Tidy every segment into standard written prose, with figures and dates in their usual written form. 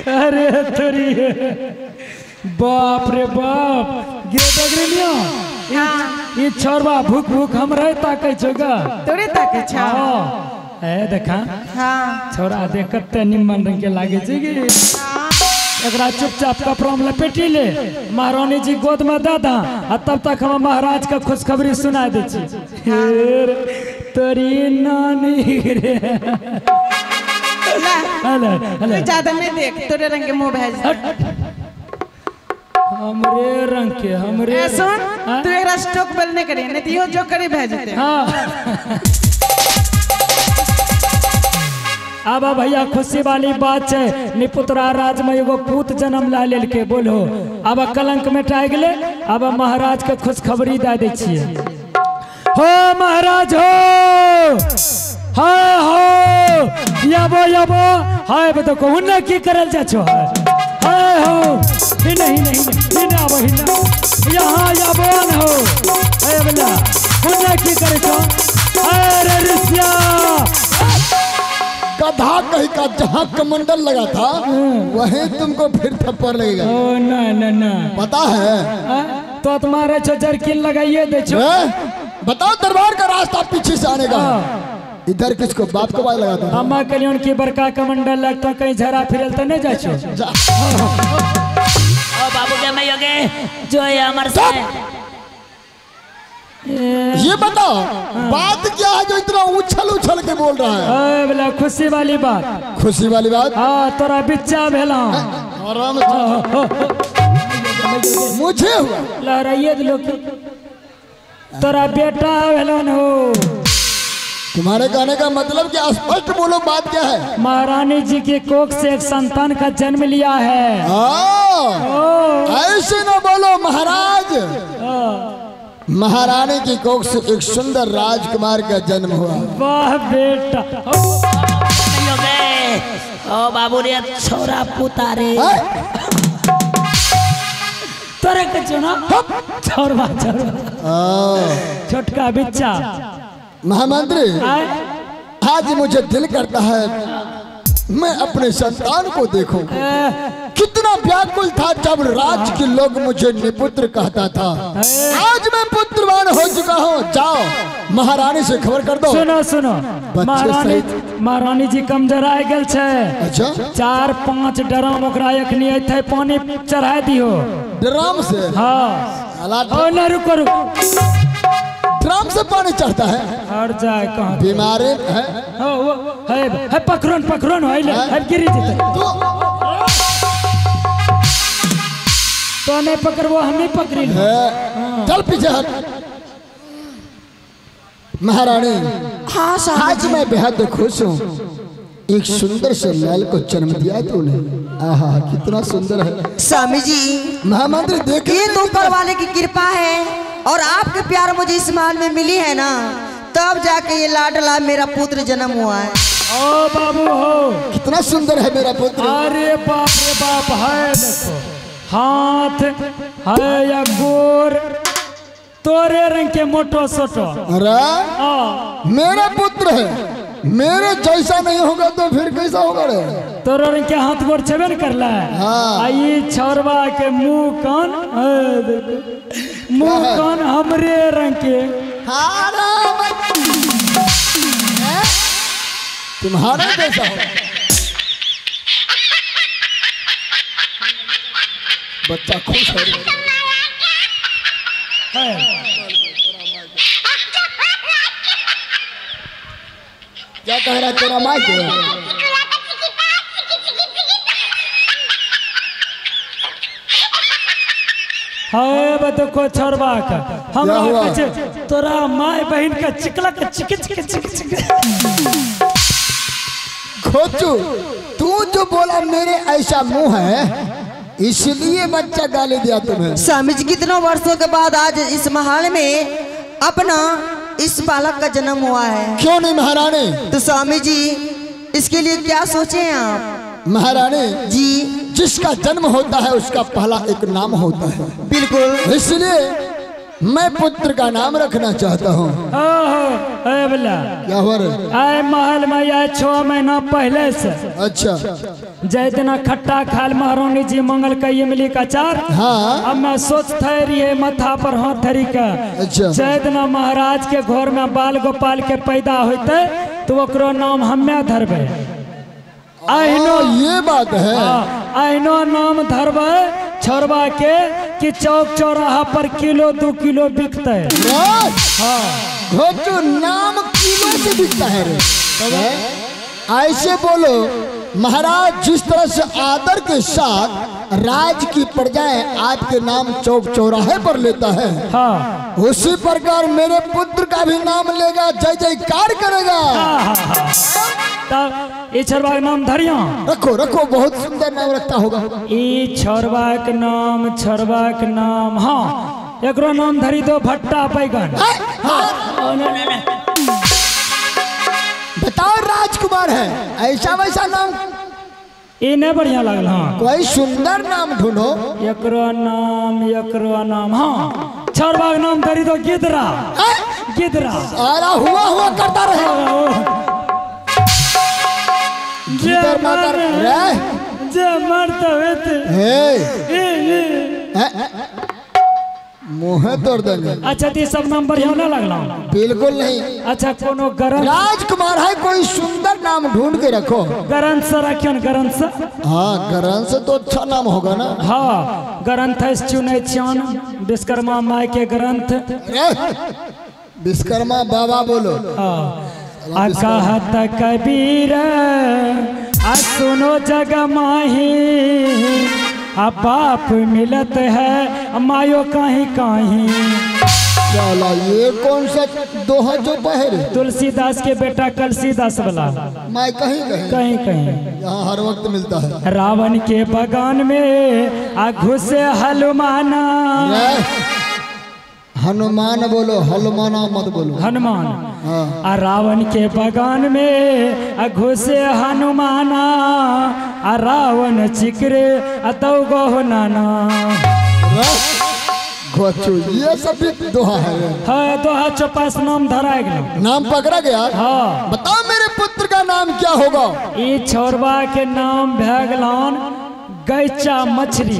अरे तोरी बाप रे बाप गे डगरिया ये छोरबा भूख भूख हम रहे ताकै छगा तोरे ताकै छ ए देखा हां छोरा देख कते निमन रंग के लागे छै गे एकरा चुपचाप कपड़ा में लपेटी ले महारानी जी गोद में दे दा आ तब तक हम महाराज का खुशखबरी सुना दे छी तोरी नानी रे तू ज्यादा नहीं देख तोरे रंग के मुंह भेज हमरे रंग के हमरे सुन तू एकरा स्टॉक बेल नहीं करी नहीं दियो जो करी भेज देते हां अब भैया खुशी वाली बात है निपुत्रा राज में एगो पूत जन्म ला लेल के बोलो अब कलंक मिटाई गेले अब महाराज के खुशखबरी दे दै छियै हो महाराज हो हाय हो याबो हाय बतो को हुन्ना की करल जा छो हाय हो ही नहीं ना बहिना यहां याबो न हो हाय बला हुन्ना की करे छो अरे ऋषिया गधा कहीं का जहाँ कमंडल लगा था वहीं तुमको फिर थप्पड़ लगेगा। ओ ना पता है तो तुम्हारे जरकिन लगाइए दे छो बताओ दरबार का रास्ता पीछे से आने का इधर किसको बाप को बाय लगा था अम्मा कल्याण की बड़का कमंडल लगता कहीं झरा फिरल तो नहीं जा छो ओ बाबू के मैं योगे जो है अमर से ये बताओ बात क्या है जो इतना उछल के बोल रहा है बोला खुशी वाली बात हाँ तोरा बिच्चा भेला मुझे हुआ लहराइए लोग तोरा बेटा भेला हो तुम्हारे कहने का मतलब क्या स्पष्ट बोलो बात क्या है महारानी जी के कोख से एक संतान का जन्म लिया है ऐसे न बोलो महाराज महारानी की कोख से एक सुंदर राजकुमार का जन्म हुआ वाह बेटा ओ बाबू रे छोरा पुतारे तोरे के चुना छोरवा छोटका बच्चा महामंत्री आज मुझे दिल करता है मैं अपने संतान को देखूं कितना व्याकुल था जब राज के लोग मुझे निपुत्र कहता था आज मैं पुत्रवान हो चुका हूँ जाओ महारानी से खबर कर दो सुनो महारानी जी कमजोर आ गल छे अच्छा 4-5 ड्राम ओकरा एखनी एथे पानी चढ़ा दियो ड्राम से हाँ ओ न रुको ड्राम से पानी चढ़ता है हर जाए कहाँ बीमारी है पकड़न है गिरी जेते तो नहीं पकड़बो हम ही पकड़ी चल पीछे हट महारानी हाँ आज मैं बेहद खुश हूँ एक सुंदर से लाल को जन्म दिया तूने आहा कितना सुंदर है स्वामी जी महामंत्री देखिए तो ऊपर वाले की कृपा है और आपके प्यार मुझे इस महल में मिली है ना तब जाके ये लाडला मेरा पुत्र जन्म हुआ है ओ बाबू हो कितना सुंदर है मेरा पुत्र अरे बाप है देखो हाथ है या गोर तोरे रंग के मोटो सोटो अरे मेरा पुत्र है मेरे जैसा नहीं होगा तो फिर कैसा होगा रे तोरे रंग के हाथ गोर छेबे न करला हाँ आई छोरवा के मुंह कान मुंह कान हमरे रंग के तुम्हारा जैसा हो बच्चा खुश है क्या कह रहा है तेरा माइक हाय बतो को छोरबा का हमरा कहे तोरा माय बहन का चिकला का चिक खोचू तू जो बोला मेरे ऐसा मुंह है इसलिए बच्चा गाली दिया तुम्हें स्वामी जी कितनों वर्षों के बाद आज इस महल में अपना इस बालक का जन्म हुआ है क्यों नहीं महारानी तो स्वामी जी इसके लिए क्या सोचे हैं आप महारानी जी जिसका जन्म होता है उसका पहला एक नाम होता है बिल्कुल इसलिए मैं पुत्र का नाम रखना चाहता हूँ। बोला क्या हुआ रे? आए महल में आए 6 महीना पहले से। अच्छा जय दिना खट्टा खाल महारानी जी मंगल का ये मिली का चार। हाँ अब मैं सोच रही है माथा पर हाथ धरी का। अच्छा जय दिना महाराज के घर में बाल गोपाल के पैदा होते तो ओकरो नाम हमें धरबे। अहिनो ये बात है। अहिनो नाम धरबे छोड़वा के कि चौक चौराहा पर किलो 2 किलो बिकते। घोटू नाम किलो से बिकता है रे। ऐसे बोलो महाराज, जिस तरह से आदर के साथ राज की प्रजाएं आपके नाम चौक चौराहे पर लेता है, हाँ। उसी प्रकार मेरे पुत्र का भी नाम लेगा, जय जयकार करेगा। तब ये छोरबा के नाम धरिया। रखो रखो, बहुत सुंदर नाम रखता होगा। ई छोरबा के नाम हाँ, एकरो नाम धरी दो भट्टा बैगन। बताओ राजकुमार है, ऐसा वैसा नाम ये नहीं बढ़िया लगल। हाँ कोई सुंदर नाम ढूंढो। एकरो नाम हाँ, छोरबा के नाम धरी दो गिदरा। गिदरा आरा हुआ करता रहे। मुँह तोड़ देंगे। अच्छा तो सब नाम बढ़िया ना लगला? बिल्कुल नहीं। अच्छा कोनो गरम राजकुमार है, कोई सुंदर नाम ढूंढ के रखो। गरंथ से रखियो न, गरंथ से। हाँ गरंथ से तो अच्छा नाम होगा ना। हाँ गरंथ चुने छियान विश्वकर्मा माई के ग्रंथ। विश्वकर्मा बाबा बोलो। हाँ कहत कबीर आ सुनो जग माही, आ बाप मिलत है मायो कहीं कहीं। चला ये कौन सा दोहा जो पहरे? तुलसीदास के बेटा कलसीदास वाला। मैं कहीं यहाँ हर वक्त मिलता है। रावण के बगान में आ घुसे हनुमाना। हनुमान बोलो, हनुमाना मत बोलो। हनुमान। हाँ। आ रावण के बगान में आ घुसे हनुमाना, आ रावण चिकरे अतौ गो नाना। ये सब भी दोहा है। हाँ दोहा चौपास नाम धरा गया। नाम पकड़ा गया। हाँ बताओ मेरे पुत्र का नाम क्या होगा? ये छोरबा के नाम भगलान गैचा मछली।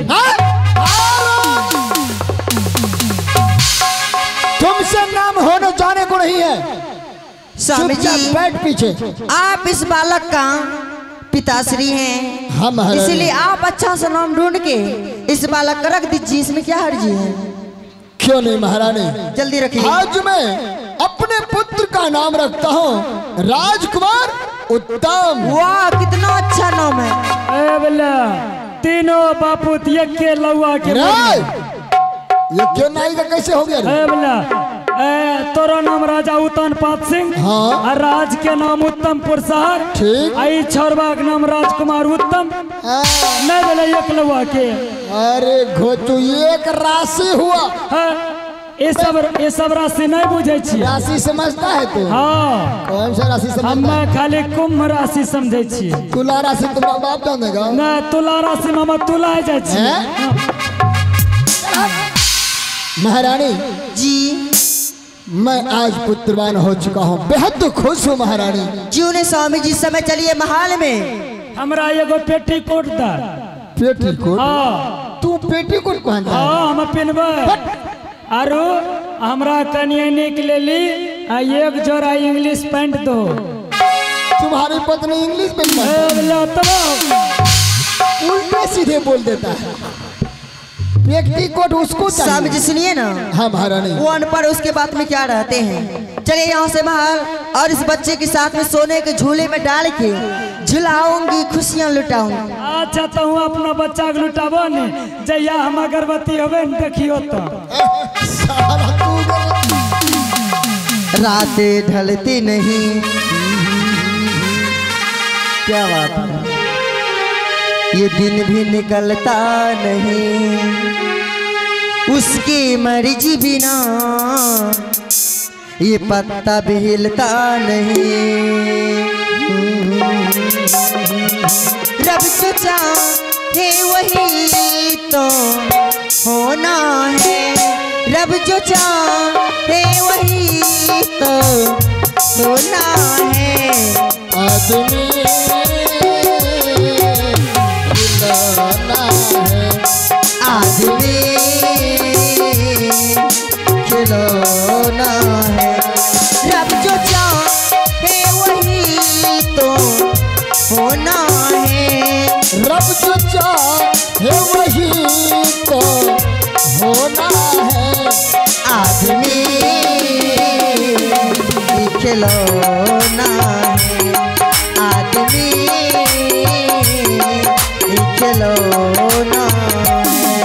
तुमसे नाम होने जाने को नहीं है। स्वामी जी बैठ पीछे। आप इस बालक का पिताश्री हैं, हम इसलिए आप अच्छा सा नाम ढूंढ के इस बालक का रख दीजिए। इसमें क्या हर्जी है? क्यों नहीं महारानी, जल्दी रखिए। आज मैं अपने पुत्र का नाम रखता हूँ राजकुमार उत्तम। वाह कितना अच्छा नाम है। बोला तीनों बापू के लौआ के। ये क्यों नाई का कैसे हो गया? बोला तोरा नाम राजा उत्तमपाद सिंह। हाँ। और राज के नाम उत्तम पुरसार। ठीक। आई छोरबा के नाम राजकुमार उत्तम। नहीं बोले एक लौआ के। अरे घोचू एक राशि हुआ। ये सब राशि नहीं बुझे छी। राशि समझता है तू? हाँ कौन सा राशि समझता? हम खाली कुंभ राशि समझे छी। तुला राशि तुम्हारा बाप जानेगा। न तुला राशि में तुला जाए छी। महारानी जी मैं आज पुत्रवान हो चुका हूँ, बेहद खुश हूँ महारानी। क्यों ने स्वामी जी, समय चलिए महल में। हमरा एगो पेटीकोट दा। पेटीकोट? हाँ तू पेटीकोट पहनता है? हाँ हम पिनबे। आरो हमरा कन्या के लिए एक जोड़ा इंग्लिश पैंट दो। तुम्हारी पत्नी इंग्लिश में उल्टे सीधे बोल देता है। पेटीकोट उसको चाहिए। स्वामी जी सुनिए ना। हाँ महारानी। वो अनपढ़ उसके बात में क्या रहते हैं। चलिए यहाँ से महल और इस बच्चे के साथ में सोने के झूले में डाल के झुलाऊंगी, खुशियाँ लुटाऊंगी। अच्छा तो हूँ अपना बच्चा के लुटाबो ने, जैया हम अगरबत्ती होवे देखियो तो। रातें ढलती नहीं। क्या बात है, ये दिन भी निकलता नहीं, उसकी मर्जी बिना ये पत्ता भी हिलता नहीं। रब जो चाहे वही तो होना है, रब जो चाहे वही तो होना है। आदमी खिलौना है, आदमी खिलौना है। रब जो चाहे वही तो होना है। रब जो चाहे वही तो होना है। आदमी खिलौना है, आदमी खिलौना है।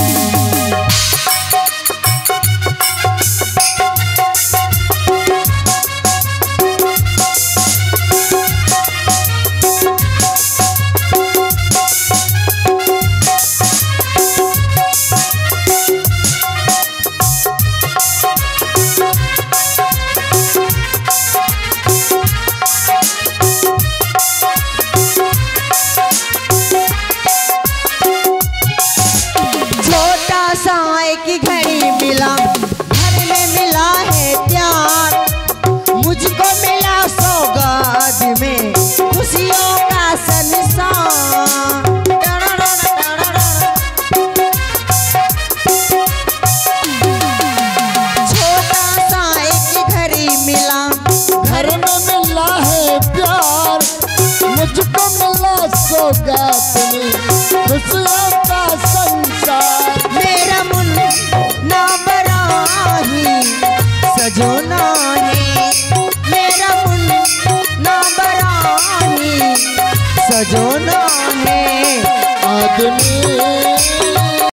की घड़ी मिला, घर में मिला है प्यार, मुझको मिला सौगात में खुशियों का संसार। छोटा सा एक घड़ी मिला, घर में मिला है प्यार, मुझको मिला सौगात में खुशियों का संसार। मेरा मुन्ना बराही सजोना है, मेरा मुन्ना बराही सजोना है। आदमी